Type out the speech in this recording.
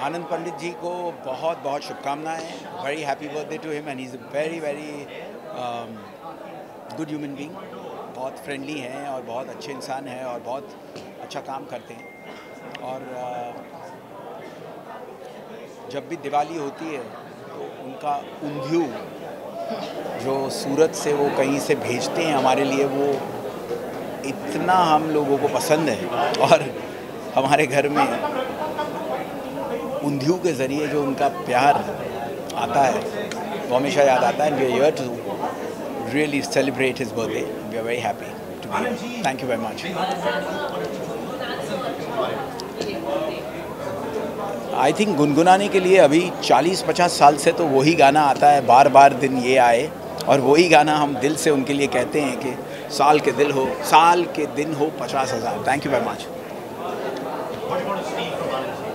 आनंद पंडित जी को बहुत बहुत शुभकामनाएं। Very happy birthday to him and he is a very very good human being. बहुत फ्रेंडली हैं और बहुत अच्छे इंसान हैं और बहुत अच्छा काम करते हैं। और जब भी दिवाली होती है तो उनका ऊंधियू जो सूरत से वो कहीं से भेजते हैं हमारे लिए, वो इतना हम लोगों को पसंद है। और हमारे घर में ऊंधियू के ज़रिए जो उनका प्यार आता है वो हमेशा याद आता है। And we are here to really celebrate his birthday. We are very happy to be here. Thank you very much. I think गुनगुनाने के लिए अभी 40-50 साल से तो वही गाना आता है, बार बार दिन ये आए, और वही गाना हम दिल से उनके लिए कहते हैं कि साल के दिन हो 50,000। Thank you very much.